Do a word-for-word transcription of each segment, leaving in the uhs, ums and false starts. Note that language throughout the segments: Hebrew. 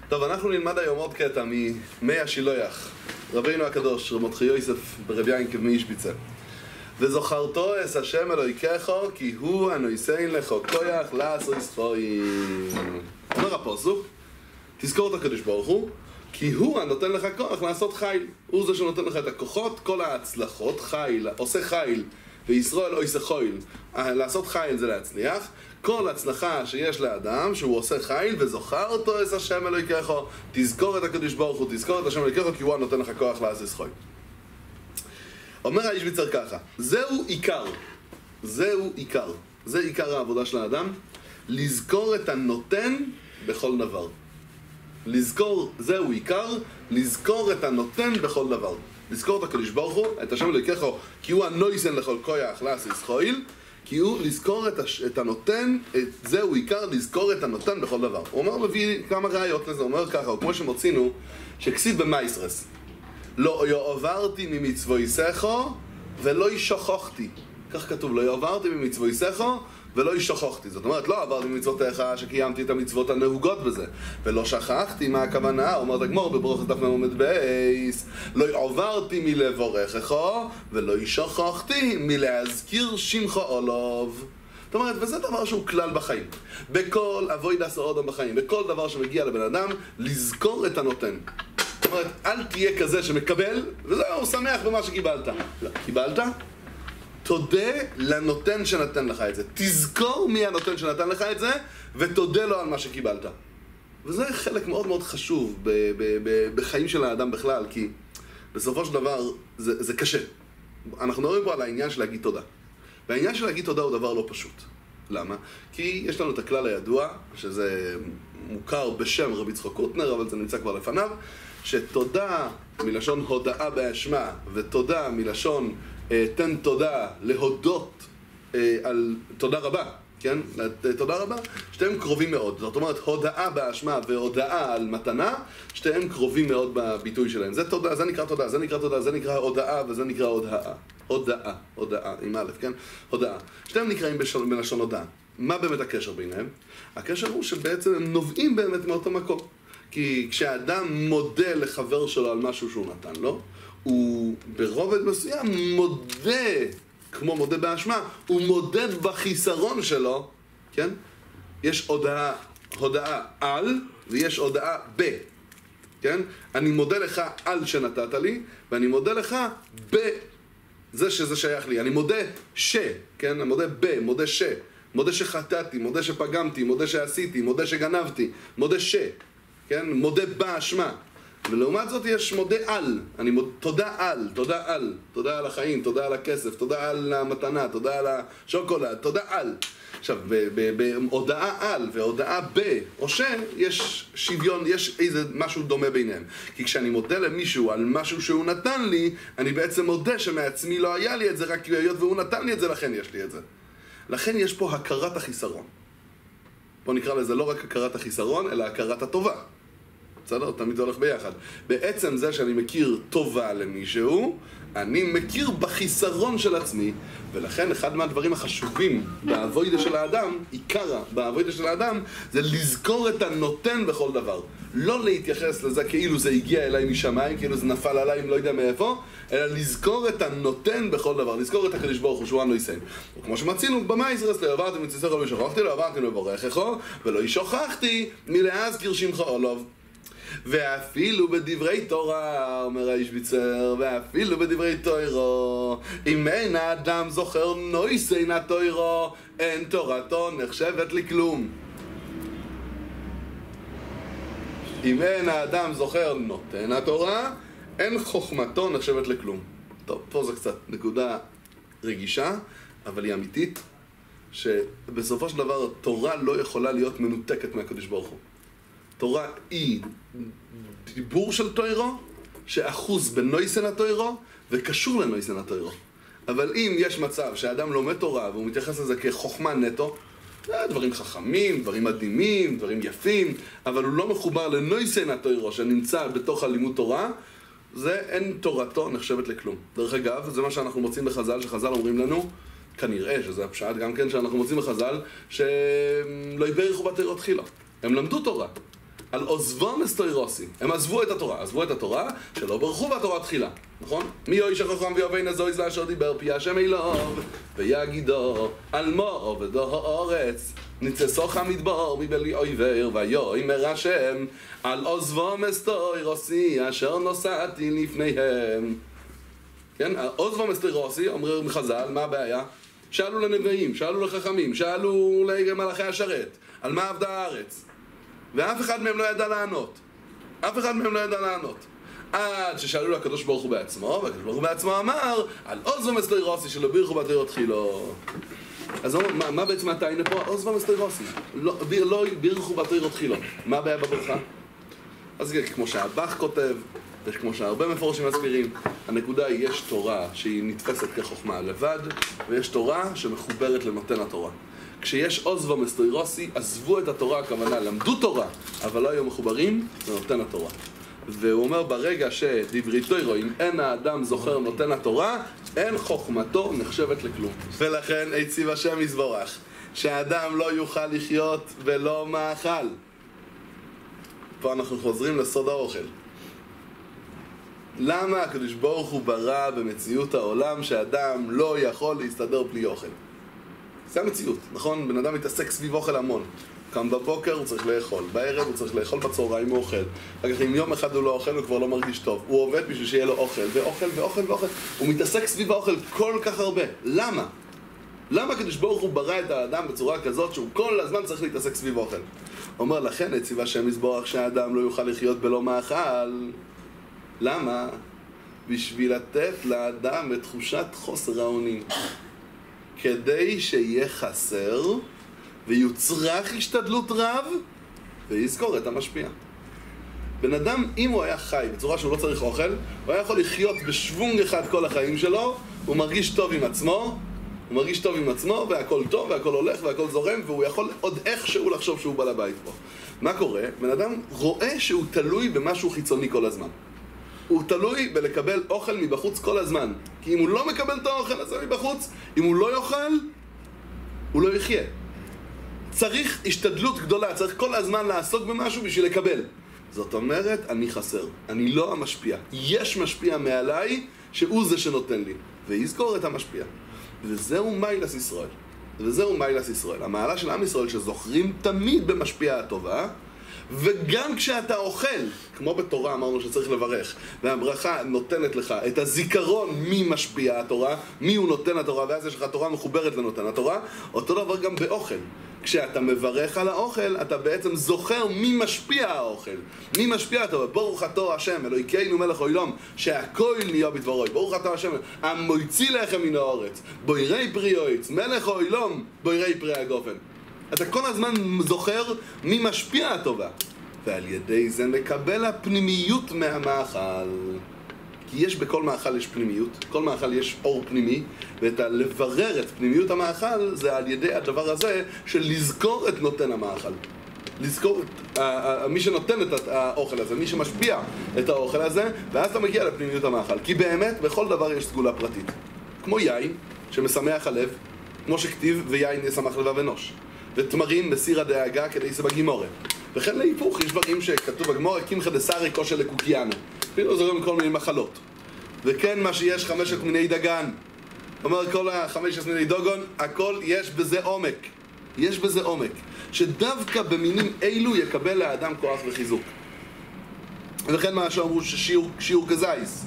טוב, אנחנו נלמד היום עוד קטע ממי השילוח, רבינו הקדוש, רב מרדכי יוסף ברב יעקב מאישביצר. וזוכרתו אס השם אלוהיכך, כי הוא הנושא לך כוח לעשות ספורים. אומר הפסוק, תזכור את הקדוש ברוך הוא, כי הוא הנותן לך כוח לעשות חיל. הוא זה שנותן לך את הכוחות, כל ההצלחות, חיל, עושה חיל, וישראל עושה חיל. לעשות חיל זה להצליח. כל הצלחה שיש לאדם שהוא עושה חיל, וזוכרתו אס השם אלוהיכך, תזכור את הקדוש ברוך הוא, תזכור את השם אלוהיכך, כי הוא הנותן לך כוח לעשות חיל. אומר האישביצר ככה, זהו עיקר, זהו עיקר, זה עיקר העבודה של האדם, לזכור את הנותן בכל דבר. לזכור, זהו עיקר, לזכור את הנותן בכל דבר. לזכור את הקדוש ברוך הוא, את השם אלוהיכך, כי הוא הנויסן לכל כוח לעשות חיל, כי הוא לזכור את, הש... את הנותן, את... זהו עיקר לזכור את הנותן בכל דבר. הוא אומר, מביא כמה ראיות לזה, הוא אומר ככה, הוא כמו שמוצינו, שכסיב במייסרס, לא יעברתי ממצוויסך ולא ישכחתי. כך כתוב, לא יעברתי ממצוויסך ולא ישכחתי. זאת אומרת, לא עברתי ממצוותיך שקיימתי את המצוות הנהוגות בזה, ולא שכחתי מה הכוונה. אומרת הגמור בברוכת דף מ"ד בייס, לא עברתי מלבורכך ולא ישכחתי מלהזכיר שמך עליו. זאת אומרת, וזה דבר שהוא כלל בחיים. בכל עבודת האדם בחיים, בכל דבר שמגיע לבן אדם, לזכור את הנותן. זאת אומרת, אל תהיה כזה שמקבל, וזהו, שמח במה שקיבלת. לא, קיבלת? תודה לנותן שנתן לך את זה. תזכור מי הנותן שנתן לך את זה, ותודה לו על מה שקיבלת. וזה חלק מאוד מאוד חשוב ב- ב- ב- בחיים של האדם בכלל, כי בסופו של דבר זה, זה קשה. אנחנו מדברים פה על העניין של להגיד תודה. והעניין של להגיד תודה הוא דבר לא פשוט. למה? כי יש לנו את הכלל הידוע, שזה מוכר בשם רבי יצחק קוטנר, אבל זה נמצא כבר לפניו, שתודה מלשון הודאה באשמה, ותודה מלשון אה, תן תודה, להודות אה, על תודה רבה, כן? תודה רבה, שתיהם קרובים מאוד. זאת אומרת, הודאה באשמה והודאה על מתנה, שתיהם קרובים מאוד בביטוי שלהם. זה תודה, זה נקרא תודה, זה נקרא תודה, זה נקרא הודאה וזה נקרא הודאה. הודאה, הודאה, עם א', כן? הודאה. שתיהם נקראים בלשון הודאה. מה באמת הקשר ביניהם? הקשר הוא שבעצם הם נובעים באמת מאותו מקום. כי כשאדם מודה לחבר שלו על משהו שהוא נתן לו, הוא ברובד מסוים מודה, כמו מודה באשמה, הוא מודה בחיסרון שלו, כן? יש הודעה, הודעה על, ויש הודעה ב, כן? אני מודה לך על שנתת לי, ואני מודה לך ב, זה שזה שייך לי. אני מודה ש, כן? אני מודה ב, מודה ש, מודה שחטאתי, מודה שפגמתי, מודה שעשיתי, מודה שגנבתי, מודה ש, כן? מודה באשמה. ולעומת זאת יש מודה על, אני מודה, תודה על, תודה על, תודה על החיים, תודה על הכסף, תודה על המתנה, תודה על השוקולד, תודה על. עכשיו, בהודעה על והודעה ב או ש, יש שוויון, יש איזה משהו דומה ביניהם. כי כשאני מודה למישהו על משהו שהוא נתן לי, אני בעצם מודה שמעצמי לא היה לי את זה, רק היות והוא נתן לי את זה, לכן יש לי את זה. לכן יש פה הכרת החיסרון. פה נקרא לזה לא רק הכרת החיסרון, אלא הכרת הטובה. בסדר? תמיד זה הולך ביחד. בעצם זה שאני מכיר טובה למישהו, אני מכיר בחיסרון של עצמי, ולכן אחד מהדברים החשובים בעבודה של האדם, עיקרה בעבודה של האדם, זה לזכור את הנותן בכל דבר. לא להתייחס לזה כאילו זה הגיע אליי משמיים, כאילו זה נפל עליי אם לא יודע מאיפה, אלא לזכור את הנותן בכל דבר, לזכור את הקדוש ברוך הוא שהוא הנויסן. וכמו שמצינו במייסרס, לא עברתי מצוויך ולא ישכחתי, לא עברתי לברכך, ולא ישכחתי מלהזכיר שמך עליו. ואפילו בדברי תורה, אומר האישביצר, ואפילו בדברי תורה, אם אין האדם זוכר נויסן התורה, אין תורתו נחשבת לכלום. אם אין האדם זוכר נותן התורה, אין חוכמתו נחשבת לכלום. טוב, פה זה קצת נקודה רגישה, אבל היא אמיתית, שבסופו של דבר תורה לא יכולה להיות מנותקת מהקדוש ברוך הוא. תורה היא דיבור של תורה, שאחוז בנויסן התורה וקשור לנויסן התורה. אבל אם יש מצב שהאדם לומד תורה והוא מתייחס לזה כחוכמה נטו, דברים חכמים, דברים מדהימים, דברים יפים, אבל הוא לא מחובר לנויסן התורה שנמצא בתוך הלימוד תורה, זה אין תורתו נחשבת לכלום. דרך אגב, זה מה שאנחנו מוצאים בחז"ל, שחז"ל אומרים לנו, כנראה שזה הפשט גם כן שאנחנו מוצאים בחז"ל, שלא יברכו בתורה תחילה. הם למדו תורה, על עוזבו מסתוירוסי. הם עזבו את התורה, עזבו את התורה שלא ברכו בתורה תחילה, נכון? מי יאיש החכם ויאבין הזויז לאשר דיבר פי השם אלוהיו ויגידו על מו עובדו האורץ ניצסוך המדבר מבלי אויבר ויאמר השם על עוזבו מסתוירוסי אשר נוסעתי לפניהם. כן, עוזבו מסתוירוסי, אומרים חז"ל, מה הבעיה? שאלו לנביאים, שאלו לחכמים, שאלו למלאכי השרת על מה עבדה הארץ, ואף אחד מהם לא ידע לענות. אף אחד מהם לא ידע לענות. עד ששאלו לקדוש ברוך הוא בעצמו, והקדוש ברוך הוא בעצמו אמר על עוזבו מסתוירוסי שלא בירכו בתורה תחילו. אז מה, מה בעצם התיינה פה? עוזבו מסתוירוסי. לא, ביר, לא בירכו בתורה תחילו. מה הבעיה בברכה? אז כמו שהבח כותב, וכמו שהרבה מפורשים מסבירים, הנקודה היא, יש תורה שהיא נתפסת כחוכמה לבד, ויש תורה שמחוברת לנותן התורה. כשיש עוזבו מסתוירוסי, עזבו את התורה, הכוונה, למדו תורה, אבל לא היו מחוברים לנותן התורה. והוא אומר, ברגע שדברי תוירו, אם אין האדם זוכר נותן התורה, אין חוכמתו נחשבת לכלום. ולכן הציב השם יזברך, שהאדם לא יוכל לחיות ולא מאכל. פה אנחנו חוזרים לסוד האוכל. למה הקדוש ברוך הוא ברא במציאות העולם שאדם לא יכול להסתדר בלי אוכל? זה המציאות, נכון? בן אדם מתעסק סביב אוכל המון. קם בבוקר הוא צריך לאכול, בערב הוא צריך לאכול, בצהריים הוא אוכל. אחר כך אם יום אחד הוא לא אוכל הוא כבר לא מרגיש טוב. הוא עובד בשביל שיהיה לו אוכל, ואוכל ואוכל ואוכל. הוא מתעסק סביב האוכל כל כך הרבה. למה? למה הקדוש ברוך הוא ברא את האדם בצורה כזאת שהוא כל הזמן צריך להתעסק סביב אוכל? הוא אומר, לכן הציב השם יזברך שהאדם לא יוכל לחיות בלא מאכל. למה? בשביל לתת לאדם את תחושת חוסר האונים. כדי שיהיה חסר ויוצרך השתדלות רב ויזכור את המשפיע. בן אדם, אם הוא היה חי בצורה שהוא לא צריך אוכל, הוא היה יכול לחיות בשוונג אחד כל החיים שלו, הוא מרגיש טוב עם עצמו, הוא מרגיש טוב עם עצמו, והכל טוב, והכל הולך, והכל זורם, והוא יכול עוד איכשהו לחשוב שהוא בעל הבית פה. מה קורה? בן אדם רואה שהוא תלוי במשהו חיצוני כל הזמן. הוא תלוי בלקבל אוכל מבחוץ כל הזמן. כי אם הוא לא מקבל את האוכל הזה מבחוץ, אם הוא לא יאכל, הוא לא יחיה. צריך השתדלות גדולה, צריך כל הזמן לעסוק במשהו בשביל לקבל. זאת אומרת, אני חסר, אני לא המשפיע. יש משפיע מעליי שהוא זה שנותן לי. ויזכור את המשפיע. וזהו מיילס ישראל. וזהו מיילס ישראל. המעלה של עם ישראל שזוכרים תמיד במשפיע הטובה, וגם כשאתה אוכל, כמו בתורה אמרנו שצריך לברך, והברכה נותנת לך את הזיכרון מי משפיע התורה, מי הוא נותן התורה, ואז יש לך תורה מחוברת לנותן התורה, אותו דבר גם באוכל. כשאתה מברך על האוכל, אתה בעצם זוכר מי משפיע האוכל, מי משפיע התורה. ברוך אתה השם, אלוהינו מלך העולם, שהכל נהיה בדברו. ברוך אתה השם, המוציא לחם מן הארץ, בוירי פרי ארץ, מלך העולם, בוירי פרי הגופן. אתה כל הזמן זוכר מי משפיע הטובה, ועל ידי זה מקבל הפנימיות מהמאכל. כי יש בכל מאכל יש פנימיות, כל מאכל יש אור פנימי, ואת לברר את פנימיות המאכל זה על ידי הדבר הזה של לזכור את נותן המאכל. לזכור את מי שנותן את האוכל הזה, מי שמשפיע את האוכל הזה, ואז אתה מגיע לפנימיות המאכל. כי באמת בכל דבר יש סגולה פרטית. כמו יין שמשמח הלב, כמו שכתיב ויין ישמח לבב אנוש. ותמרים בסיר הדאגה כדי זה בגימורה. וכן להיפוך, יש דברים שכתוב בגמורה, קמחא דסרי כושר לקוקיינו. אפילו זה גם כל מיני מחלות. וכן מה שיש חמשת מיני דגן. אומר כל החמשת מיני דוגון, הכל יש בזה עומק. יש בזה עומק. שדווקא במינים אילו יקבל לאדם כוח וחיזוק. וכן מה שאמרו ששיעור כזייס.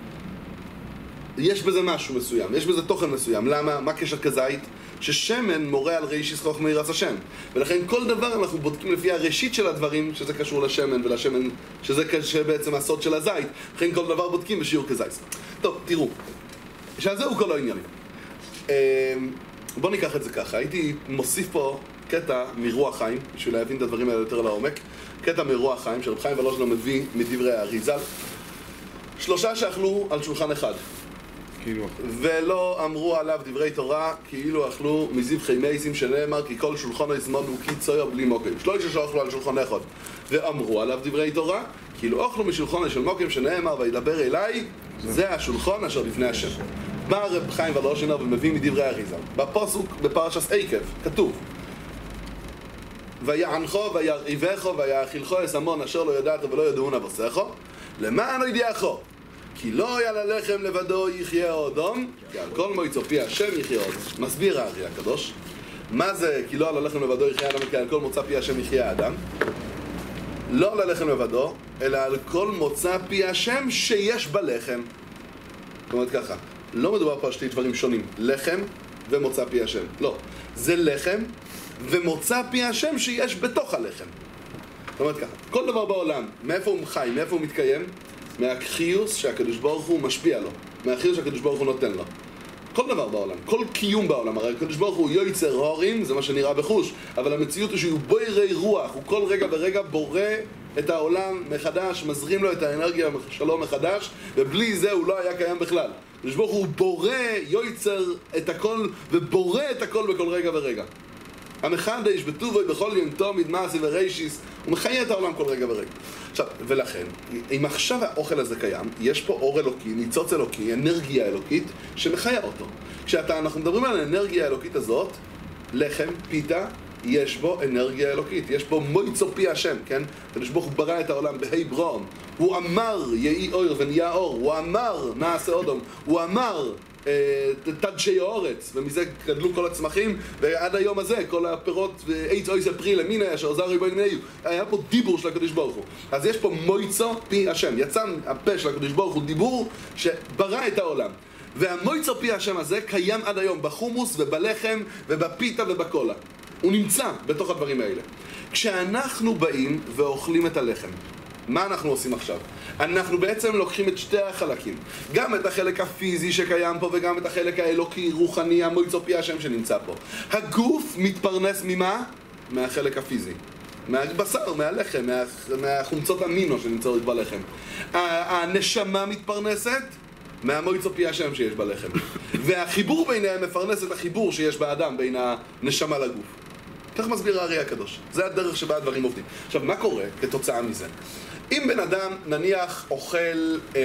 יש בזה משהו מסוים, יש בזה תוכן מסוים. למה? מה קשר כזית? ששמן מורה על ראשית חוכמה מיראת השם. ולכן כל דבר אנחנו בודקים לפי הראשית של הדברים, שזה קשור לשמן ולשמן, שזה בעצם הסוד של הזית. לכן כל דבר בודקים בשיעור כזית. טוב, תראו. שזהו כל העניינים. בואו ניקח את זה ככה. הייתי מוסיף פה קטע מרוח חיים, בשביל להבין את הדברים האלה יותר לעומק. קטע מרוח חיים, שרב חיים ולוז'נר מביא מדברי האריז"ל. שלושה שאכלו על שולחן אחד. ולא אמרו עליו דברי תורה כאילו אכלו מזבחי מייסים, שנאמר כי כל שולחן יזמון הוא כי צויר בלי מוקים. שלושה שאכלו על שולחן אחד ואמרו עליו דברי תורה כאילו אכלו משולחן של מוקים, שנאמר וידבר אליי זה השולחן אשר לפני השם. בא רב חיים ולוז'נר ומביא מדברי האריז"ל בפסוק בפרשת עקב כתוב ויענכו וירעיבכו ויאכילכו אסמון אשר לא ידעת ולא ידעון אבוסכו למען ידיעכו כי לא היה ללחם לבדו יחיה אודום כי על כל מועצו פי השם יחיה אודום. מסביר הארי הקדוש מה זה כי לא על הלחם לבדו יחיה אדם כי על כל מוצא פי השם יחיה אדם. לא על הלחם לבדו אלא על כל מוצא פי השם שיש בלחם. זאת אומרת ככה, לא מדובר פה על שתי דברים שונים, לחם ומוצא פי השם. לא, זה לחם ומוצא פי השם שיש בתוך הלחם. זאת אומרת ככה, כל דבר בעולם, מאיפה הוא חי, מאיפה הוא מתקיים? מהחיוס שהקדוש ברוך הוא משפיע לו, מהחיוס שהקדוש ברוך הוא נותן לו. כל דבר בעולם, כל קיום בעולם, הרי הקדוש ברוך הוא יוצר הורים, זה מה שנראה בחוש, אבל המציאות היא שהוא בורא רוח, הוא כל רגע ורגע בורא את העולם מחדש, מזרים לו את האנרגיה שלו מחדש, ובלי זה הוא לא היה קיים בכלל. הקדוש ברוך הוא בורא, יוצר את הכל, ובורא את הכל בכל רגע ורגע. המחדש בטובו בכל יום תמיד מעשי ורישיס, הוא מחיה את העולם כל רגע ורגע. עכשיו, ולכן, אם עכשיו האוכל הזה קיים, יש פה אור אלוקי, ניצוץ אלוקי, אנרגיה אלוקית שמחיה אותו. כשאנחנו מדברים על האנרגיה האלוקית הזאת, לחם, פיתה, יש בו אנרגיה אלוקית, יש בו מויצו פי השם, כן? הקדוש ברוך הוא ברא את העולם בהי ברום, הוא אמר יהי אור ונהיה אור, הוא אמר נעשה אודום, הוא אמר תדשי האורץ, ומזה גדלו כל הצמחים, ועד היום הזה כל הפירות עץ אויס הפרי למין היה שעוזר ריבוי נמיהו, היה פה דיבור של הקדוש ברוך הוא. אז יש פה מויצו פי השם, יצא הפה של הקדוש ברוך הוא דיבור שברא את העולם, והמויצו פי השם הזה קיים עד היום בחומוס ובלחם ובפיתה ובקולה. הוא נמצא בתוך הדברים האלה. כשאנחנו באים ואוכלים את הלחם, מה אנחנו עושים עכשיו? אנחנו בעצם לוקחים את שתי החלקים, גם את החלק הפיזי שקיים פה וגם את החלק האלוקי, רוחני, המויצו פי השם שנמצא פה. הגוף מתפרנס ממה? מהחלק הפיזי, מהבשר, מהלחם, מה, מהחומצות אמינו שנמצאות בלחם. הנשמה מתפרנסת מהמויצו פי השם שיש בלחם, והחיבור ביניהם מפרנס את החיבור שיש באדם בין הנשמה לגוף. כך מסביר הארי הקדוש, זה הדרך שבה הדברים עובדים. עכשיו, מה קורה כתוצאה מזה? אם בן אדם נניח אוכל אה,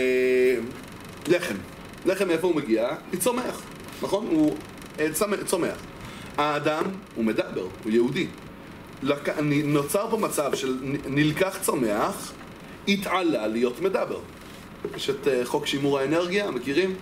לחם, לחם מאיפה הוא מגיע? מצומח, נכון? הוא אה, צומח. האדם הוא מדבר, הוא יהודי. לק... נוצר פה מצב של נלקח צומח, התעלה להיות מדבר. יש את uh, חוק שימור האנרגיה, מכירים?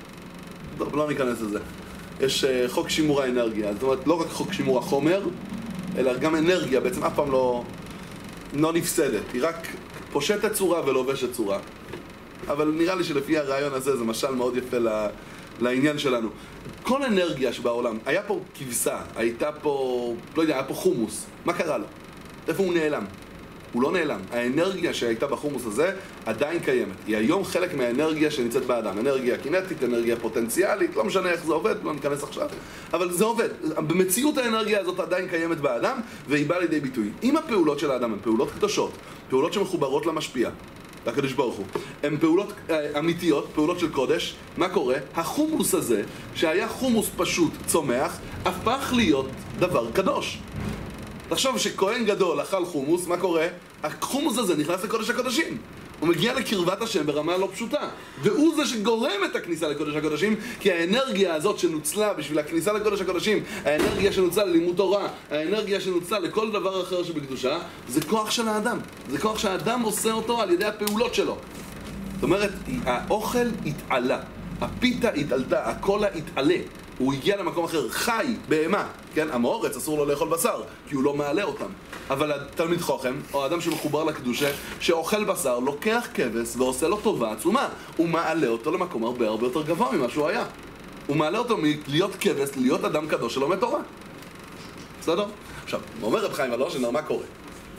טוב, לא ניכנס לזה. יש uh, חוק שימור האנרגיה, זאת אומרת, לא רק חוק שימור החומר, אלא גם אנרגיה, בעצם אף פעם לא, לא נפסדת, היא רק פושטת צורה ולובשת צורה. אבל נראה לי שלפי הרעיון הזה זה משל מאוד יפה לה, לעניין שלנו. כל אנרגיה שבעולם, היה פה כבשה, הייתה פה, לא יודע, היה פה חומוס, מה קרה לו? איפה הוא נעלם? הוא לא נעלם. האנרגיה שהייתה בחומוס הזה עדיין קיימת. היא היום חלק מהאנרגיה שנמצאת באדם. אנרגיה קינטית, אנרגיה פוטנציאלית, לא משנה איך זה עובד, לא ניכנס עכשיו. אבל זה עובד. במציאות האנרגיה הזאת עדיין קיימת באדם, והיא באה לידי ביטוי. אם הפעולות של האדם הן פעולות קדושות, פעולות שמחוברות למשפיע, לקדוש ברוך הוא, הן פעולות אה, אמיתיות, פעולות של קודש, מה קורה? החומוס הזה, שהיה חומוס פשוט צומח, הפך להיות דבר קדוש. תחשוב שכהן גדול אכל חומוס, מה קורה? החומוס הזה נכנס לקודש הקודשים. הוא מגיע לקרבת השם ברמה לא פשוטה. והוא זה שגורם את הכניסה לקודש הקודשים, כי האנרגיה הזאת שנוצלה בשביל הכניסה לקודש הקודשים, האנרגיה שנוצלה ללימוד תורה, האנרגיה שנוצלה לכל דבר אחר שבקדושה, זה כוח של האדם. זה כוח שהאדם עושה אותו על ידי הפעולות שלו. זאת אומרת, האוכל התעלה, הפיתה התעלתה, הקולה התעלה. הוא הגיע למקום אחר, חי, בהמה, כן? המאורץ אסור לו לאכול בשר, כי הוא לא מעלה אותם. אבל התלמיד חוכם, או האדם שמחובר לקדושה, שאוכל בשר, לוקח כבש ועושה לו טובה עצומה. הוא מעלה אותו למקום הרבה הרבה יותר גבוה ממה שהוא היה. הוא מעלה אותו מלהיות כבש, להיות אדם קדוש שלומד תורה. בסדר? עכשיו, אומר רב חיים ולוז'נר, מה קורה?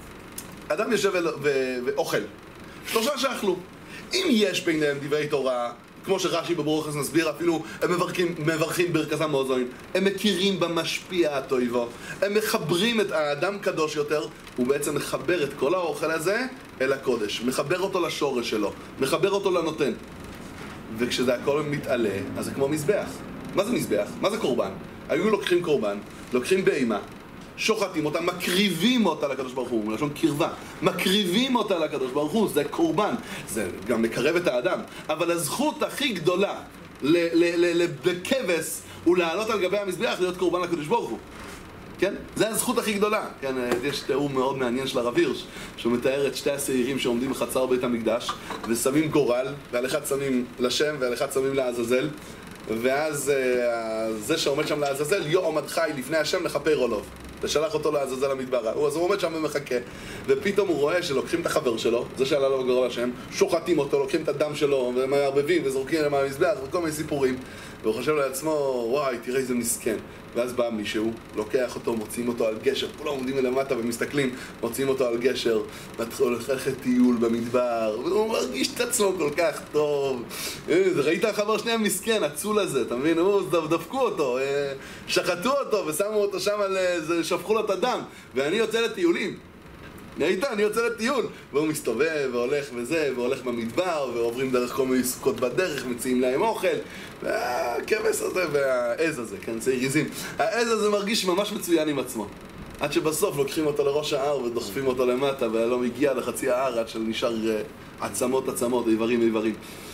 אדם יושב ואוכל. שלושה שאכלו. אם יש ביניהם דברי תורה, כמו שרש"י בברוכס מסביר, אפילו הם מברכים, מברכים ברכתם מאוזניים, הם מכירים במשפיע הטויבו, הם מחברים את האדם קדוש יותר, הוא בעצם מחבר את כל האוכל הזה אל הקודש, מחבר אותו לשורש שלו, מחבר אותו לנותן. וכשזה הכל מתעלה, אז זה כמו מזבח. מה זה מזבח? מה זה קורבן? היו לוקחים קורבן, לוקחים בהמה, שוחטים אותה, מקריבים אותה לקדוש ברוך הוא, מלשון קרבה, מקריבים אותה לקדוש ברוך הוא, זה קורבן, זה גם מקרב את האדם, אבל הזכות הכי גדולה לכבש הוא לעלות על גבי המזבח להיות קורבן לקדוש ברוך הוא. כן? זה הזכות הכי גדולה. כן, יש תיאור מאוד מעניין של הרב הירש, שהוא מתאר את שתי השעירים שעומדים בחצר בית המקדש, ושמים גורל, ועל אחד שמים לשם ועל אחד שמים לעזאזל, ואז זה שעומד שם לעזאזל, יועמד חי לפני השם לכפר עולו. ושלח אותו לעזאזל המדבר. אז הוא עומד שם ומחכה, ופתאום הוא רואה שלוקחים את החבר שלו, זה שעלה לו גורל השם, שוחטים אותו, לוקחים את הדם שלו, ומערבבים וזורקים להם מהמזבח וכל מיני סיפורים. והוא חושב לעצמו, וואי, תראה איזה מסכן. ואז בא מישהו, לוקח אותו, מוציאים אותו על גשר, כולם עומדים מלמטה ומסתכלים, מוציאים אותו על גשר, הולך ללכת טיול במדבר, והוא מרגיש את עצמו כל כך טוב. ראית החבר שני המסכן, הצול הזה, אתה מבין? הוא, דפקו אותו, שחטו אותו ושמו אותו שם, שפכו לו את הדם, ואני יוצא לטיולים. ראית? אני יוצא לטיול. והוא מסתובב והולך וזה, והולך במדבר, ועוברים דרך כל מיני סוכות בדרך, מציעים להם אוכל, והכבש הזה והעז הזה, כן, זה יריזים. העז הזה מרגיש ממש מצוין עם עצמו. עד שבסוף לוקחים אותו לראש ההר ודוחפים אותו למטה, ולא מגיע לחצי ההר עד שנשאר עצמות עצמות, איברים איברים.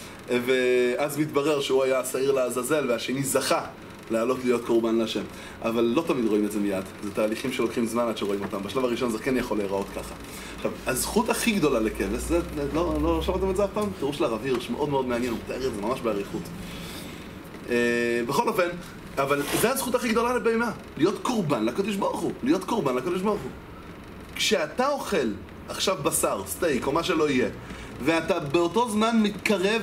ואז מתברר שהוא היה השעיר לעזאזל, והשני זכה לעלות להיות קורבן להשם. אבל לא תמיד רואים את זה מיד. זה תהליכים שלוקחים זמן עד שרואים אותם. בשלב הראשון זה כן יכול להיראות ככה. עכשיו, הזכות הכי גדולה לכבש, זה, לא, לא שמעתם את זה אף פעם? תראו של הרב הירש, מאוד מאוד מעניין, הוא מתאר את זה ממש באריכות. אה, בכל אופן, אבל זה הזכות הכי גדולה לבהמה. להיות קורבן לקדוש ברוך הוא. להיות קורבן לקדוש ברוך הוא. כשאתה אוכל עכשיו בשר, סטייק או מה שלא יהיה, ואתה באותו זמן מתקרב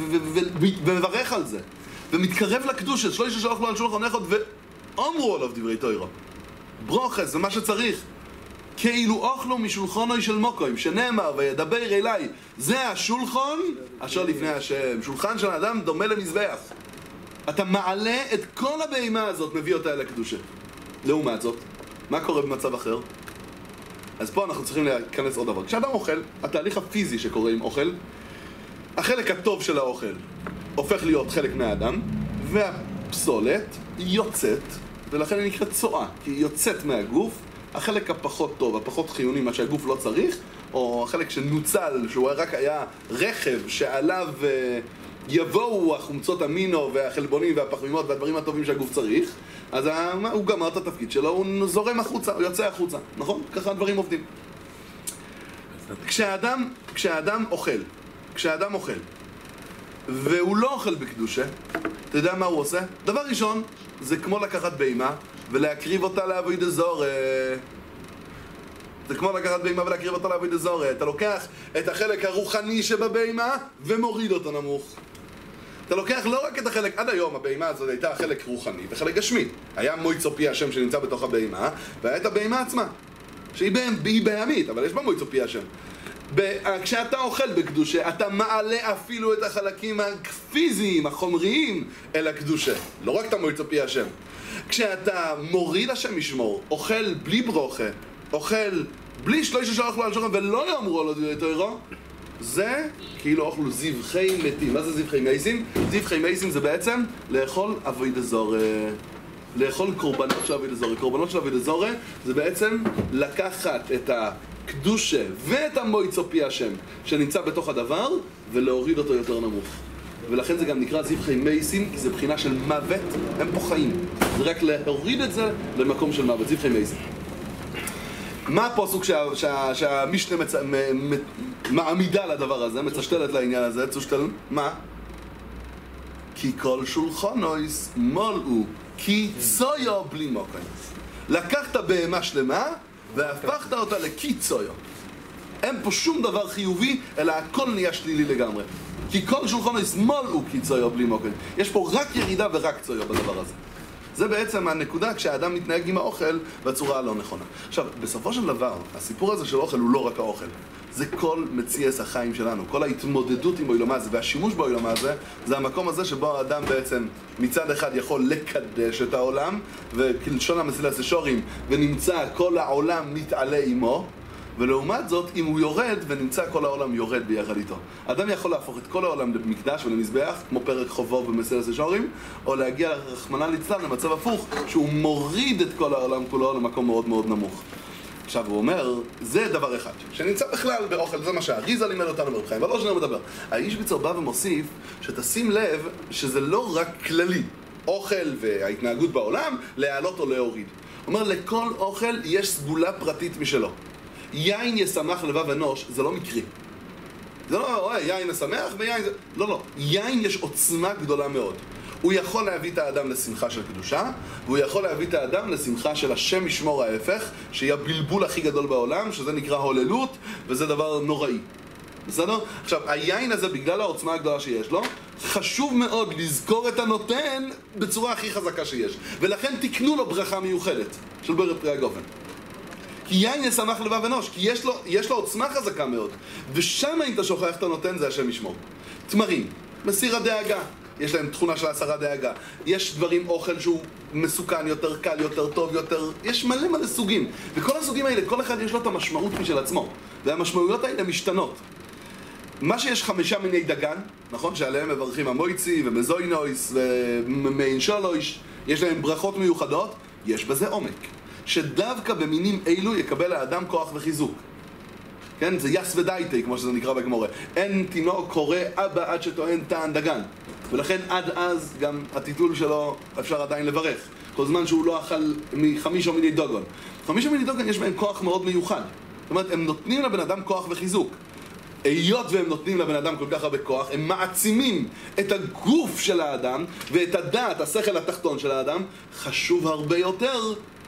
ומברך על זה, ומתקרב לקדושה, שלא ישלח לו על שולחן אחד, ואומרו עליו דברי תורה. ברוכס, זה מה שצריך. כאילו אוכלו משולחנו של מוקוים, שנאמר וידבר אליי, זה השולחן אשר לפני השם. שולחן של האדם דומה למזבח. אתה מעלה את כל הבהמה הזאת, מביא אותה אל הקדושה. לעומת זאת, מה קורה במצב אחר? אז פה אנחנו צריכים להיכנס עוד דבר. כשאדם אוכל, התהליך הפיזי שקורה עם אוכל, החלק הטוב של האוכל הופך להיות חלק מהאדם, והפסולת יוצאת, ולכן היא נקראת צואה, כי היא יוצאת מהגוף. החלק הפחות טוב, הפחות חיוני, מה שהגוף לא צריך, או החלק שנוצל, שהוא רק היה רכב שעליו יבואו החומצות אמינו והחלבונים והפחמימות והדברים הטובים שהגוף צריך, אז הוא גמר את התפקיד שלו, הוא זורם החוצה, הוא יוצא החוצה, נכון? ככה הדברים עובדים. כשאדם, כשאדם אוכל, כשאדם אוכל, והוא לא אוכל בקדושה, אתה יודע מה הוא עושה? דבר ראשון, זה כמו לקחת בהמה ולהקריב אותה לעבודה זרה. זה כמו לקחת בהמה ולהקריב אותה לעבודה זרה. אתה לוקח את החלק הרוחני שבבהמה ומוריד אותו נמוך. אתה לוקח לא רק את החלק, עד היום הבהמה הזאת הייתה חלק רוחני וחלק גשמי. היה מויצו פי השם שנמצא בתוך הבהמה, והיה את הבהמה עצמה, שהיא בהמית, אבל יש בה מויצו פי השם. כשאתה אוכל בקדושה, אתה מעלה אפילו את החלקים הפיזיים, החומריים, אל הקדושה. לא רק את המויצו פי השם. כשאתה מוריד השם ישמור, אוכל בלי ברוכה, אוכל בלי שלושה שלח לו על שולחן ולא יאמרו לו דברי תורה, זה כאילו אוכלו זבחי מתים. מה זה זבחי מייסים? זבחי מייסים זה בעצם לאכול עבודה זרה, לאכול קורבנות של עבודה זרה. קורבנות של עבודה זרה זה בעצם לקחת את הקדושה ואת המויצו פי השם שנמצא בתוך הדבר ולהוריד אותו יותר נמוך. ולכן זה גם נקרא זבחי מייסים, כי זה בחינה של מוות, הם פה חיים. זה רק להוריד את זה למקום של מוות, זבחי מייסים. מה הפוסוק שה, שה, שהמשנה מצ... מ, מ, מעמידה לדבר הזה, מצשתלת לעניין הזה, צושתל, מה? כי כל שולחנויס מולאו, כי צויו בלי מוקן. לקחת בהמה שלמה והפכת אותה לקי צויו. אין פה שום דבר חיובי, אלא הכל נהיה שלילי לגמרי. כי כל שולחנויס מולאו כי צויו בלי מוקן. יש פה רק ירידה ורק צויו בדבר הזה. זה בעצם הנקודה כשהאדם מתנהג עם האוכל בצורה הלא נכונה. עכשיו, בסופו של דבר, הסיפור הזה של האוכל הוא לא רק האוכל. זה כל מציאס החיים שלנו. כל ההתמודדות עם העולם הזה והשימוש בעולם הזה, זה המקום הזה שבו האדם בעצם מצד אחד יכול לקדש את העולם, וכלשון המסילת השורים, ונמצא כל העולם מתעלה עמו, ולעומת זאת, אם הוא יורד ונמצא כל העולם יורד ביחד איתו. אדם יכול להפוך את כל העולם למקדש ולמזבח, כמו פרק חובו במסילת השורים, או להגיע רחמנא ליצלן למצב הפוך, שהוא מוריד את כל העולם כולו למקום מאוד מאוד נמוך. עכשיו הוא אומר, זה דבר אחד, שנמצא בכלל באוכל, זה מה שהאריזה לימד אותנו ברב חיים, אבל לא שאני מדבר. האישביצר בא ומוסיף שתשים לב שזה לא רק כללי, אוכל וההתנהגות בעולם, להעלות או להוריד. אומר, לכל אוכל יש סגולה פרטית משלו. יין ישמח לבב אנוש, זה לא מקרי. זה לא, אוי, יין משמח ויין זה... לא, לא. יין יש עוצמה גדולה מאוד. הוא יכול להביא את האדם לשמחה של קדושה, והוא יכול להביא את האדם לשמחה של השם ישמור ההפך, שיהיה הבלבול הכי גדול בעולם, שזה נקרא הוללות, וזה דבר נוראי. בסדר? עכשיו, היין הזה, בגלל העוצמה הגדולה שיש לו, חשוב מאוד לזכור את הנותן בצורה הכי חזקה שיש. ולכן תקנו לו ברכה מיוחדת של ברך פרי הגופן. כי יין ישמח לבב אנוש, כי יש לו, יש לו עוצמה חזקה מאוד. ושם אם אתה שוכח את הנותן, זה השם ישמור. תמרים, מסיר הדאגה. יש להם תכונה של הסרת דאגה. יש דברים, אוכל שהוא מסוכן יותר, קל יותר, טוב יותר. יש מלא מלא סוגים. וכל הסוגים האלה, כל אחד יש לו את המשמעות משל עצמו. והמשמעויות האלה משתנות. מה שיש חמישה מיני דגן, נכון? שעליהם מברכים המויצי ומזוינויס ומיין שלוש, יש להם ברכות מיוחדות, יש בזה עומק. שדווקא במינים אילו יקבל האדם כוח וחיזוק. כן? זה יס ודייטי, כמו שזה נקרא בגמורה. אין תינוק קורא אבא עד שטוען טען דגן. ולכן עד אז גם הטיטול שלו אפשר עדיין לברך. כל זמן שהוא לא אכל מחמישה מיני דוגון. חמישה מיני דוגון יש בהם כוח מאוד מיוחד. זאת אומרת, הם נותנים לבן אדם כוח וחיזוק. היות והם נותנים לבן אדם כל כך הרבה כוח, הם מעצימים את הגוף של האדם ואת הדעת, השכל התחתון של האדם. חשוב הרבה יותר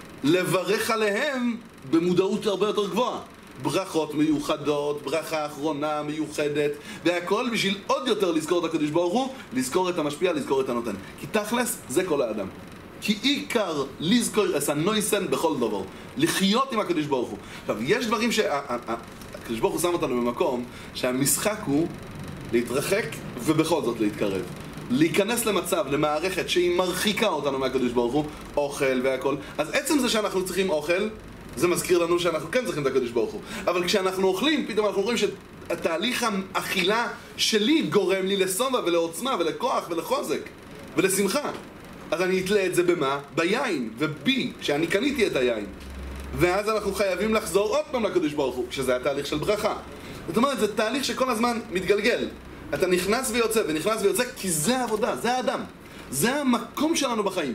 לברך עליהם במודעות הרבה יותר גבוהה. ברכות מיוחדות, ברכה אחרונה מיוחדת, והכל בשביל עוד יותר לזכור את הקדוש ברוך הוא, לזכור את המשפיע, לזכור את הנותן. כי תכלס זה כל האדם. כי עיקר לזכור את הנויסן בכל דבר. לחיות עם הקדוש ברוך הוא. עכשיו, יש דברים שהקדוש ברוך הוא שם אותנו במקום שהמשחק הוא להתרחק ובכל זאת להתקרב. להיכנס למצב, למערכת שהיא מרחיקה אותנו מהקדוש ברוך הוא, אוכל והכל. אז עצם זה שאנחנו צריכים אוכל, זה מזכיר לנו שאנחנו כן צריכים את הקדוש ברוך הוא. אבל כשאנחנו אוכלים, פתאום אנחנו רואים שהתהליך האכילה שלי גורם לי לסומה ולעוצמה ולכוח ולחוזק ולשמחה. אז אני אתלה את זה במה? ביין ובי, כשאני קניתי את היין. ואז אנחנו חייבים לחזור עוד פעם לקדוש ברוך הוא, שזה התהליך של ברכה. זאת אומרת, זה תהליך שכל הזמן מתגלגל. אתה נכנס ויוצא ונכנס ויוצא, כי זה העבודה, זה האדם. זה המקום שלנו בחיים.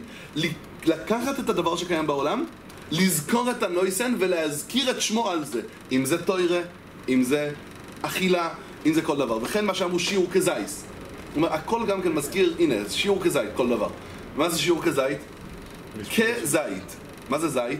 לקחת את הדבר שקיים בעולם, לזכור את הנויסן ולהזכיר את שמו על זה. אם זה תוירה, אם זה אכילה, אם זה כל דבר. וכן מה שאמרו שיעור כזית. זאת אומרת, הכל גם כן מזכיר, הנה, שיעור כזית, כל דבר. מה זה שיעור כזית? כזית. מה זה זית?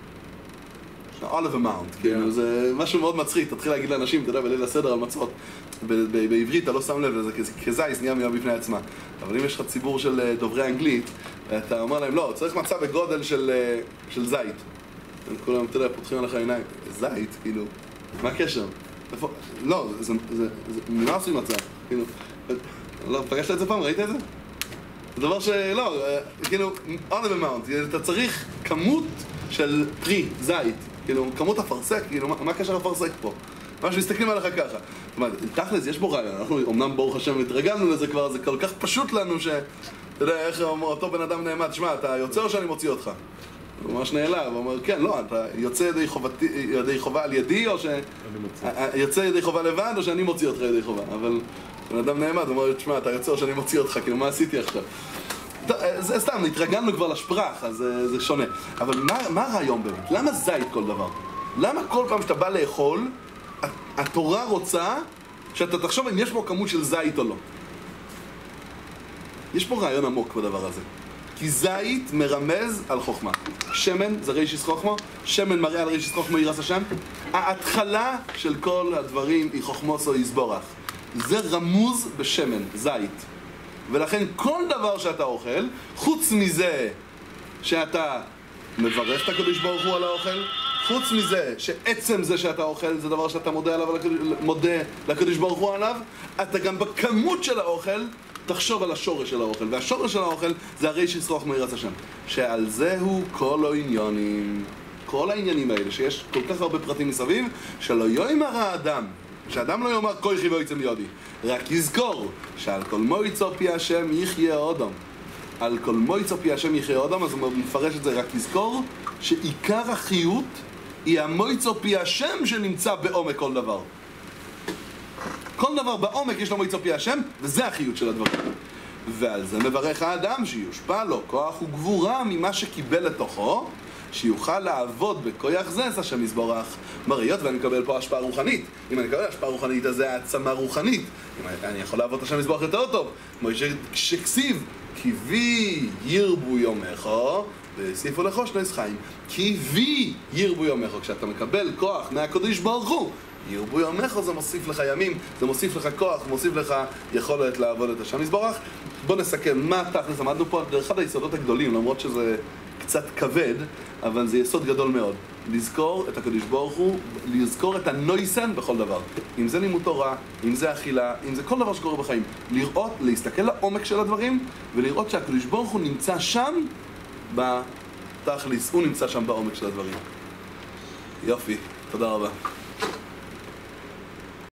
אוליב אמאונט. כאילו, זה משהו מאוד מצחיק. תתחיל להגיד לאנשים, אתה יודע, בליל הסדר על מצות. בעברית אתה לא שם לב לזה, כזית נהיה מילה בפני עצמה. אבל אם יש לך ציבור של דוברי אנגלית, אתה אומר להם, לא, צריך מצה בגודל של, של זית. כולם, אתה יודע, פותחים עליך עיניים. זית, כאילו, מה הקשר? לא, זה, זה, זה, ממה עושים מצה? כאילו, לא, פגשת את זה פעם? ראית את זה? זה דבר שלא, כאילו, on the amount, אתה צריך כמות של פרי, זית, כאילו, כמות הפרסק, כאילו, מה הקשר הפרסק פה? מה שמסתכלים עליך ככה. זאת אומרת, תכלס, יש בו רעיון, אנחנו אמנם ברוך השם התרגלנו לזה כבר, זה כל כך פשוט לנו ש... אתה יודע, איך אותו בן אדם נעמד, שמע, אתה יוצא או שאני מוציא אותך? הוא ממש נעלב, הוא אומר, כן, לא, אתה יוצא ידי, חובתי, ידי חובה על ידי, או ש... יוצא ידי חובה לבד, או שאני מוציא אותך ידי חובה. אבל בן אדם נעמד, הוא אומר, שמע, אתה יוצא או שאני מוציא אותך, כאילו, מה עשיתי עכשיו? זה סתם, התרגלנו כבר לשפרח, אז זה שונה. אבל מה, מה הרעיון באמת? למה זית כל דבר? למה כל פעם שאתה בא לאכול, התורה רוצה שאתה תחשוב אם יש פה כמות של זית או לא? יש פה רעיון עמוק בדבר הזה. כי זית מרמז על חוכמה. שמן זה רישיס חוכמה, שמן מראה על רישיס חוכמה ירס השם. ההתחלה של כל הדברים היא חוכמוסו יסבורך. זה רמוז בשמן, זית. ולכן כל דבר שאתה אוכל, חוץ מזה שאתה מברך את הקדוש ברוך הוא על האוכל, חוץ מזה שעצם זה שאתה אוכל זה דבר שאתה מודה עליו, מודה לקדוש ברוך הוא עליו, אתה גם בכמות של האוכל תחשוב על השורש של האוכל, והשורש של האוכל זה הרי שישרוך מירס השם, שעל זה הוא כל העניונים, כל העניינים האלה, שיש כל כך הרבה פרטים מסביב, שלא יאמר האדם, שאדם לא יאמר כוחי ויצא מידי, רק יזכור שעל כל מויצו פי השם יחיה אדם, על כל מויצו פי השם יחיה אדם, אז הוא מפרש את זה, רק יזכור שעיקר החיות היא המויצו פי השם שנמצא בעומק כל דבר. כל דבר בעומק יש לו מויצו פי השם, וזה החיות של הדברים. ועל זה מברך האדם שיושפע לו כוח וגבורה ממה שקיבל לתוכו, שיוכל לעבוד בכוח זה, אז השם יזבורך. מריות, ואני מקבל פה השפעה רוחנית. אם אני מקבל השפעה רוחנית, אז זה העצמה רוחנית. אם אני יכול לעבוד את השם יזבורך יותר טוב. כמו שכסיב, כי בי ירבו יומך, והוסיפו לכו שני חיים. כי בי ירבו יומך. כשאתה מקבל כוח מהקדוש ברוך הוא, ירבו יומך, זה מוסיף לך ימים, זה מוסיף לך כוח, מוסיף לך יכולת לעבוד את השם יזבורך. בוא נסכם מה תכלס למדנו פה. זה אחד היסודות הגדולים, למרות שזה קצת כבד, אבל זה יסוד גדול מאוד. לזכור את הקדוש ברוך הוא, לזכור את הנויסן בכל דבר. אם זה לימוד תורה, אם זה אכילה, אם זה כל דבר שקורה בחיים. לראות, להסתכל לעומק של הדברים, ולראות שהקדוש ברוך הוא נמצא שם בתכלס, הוא נמצא שם בעומק של הדברים. יופי, תודה רבה.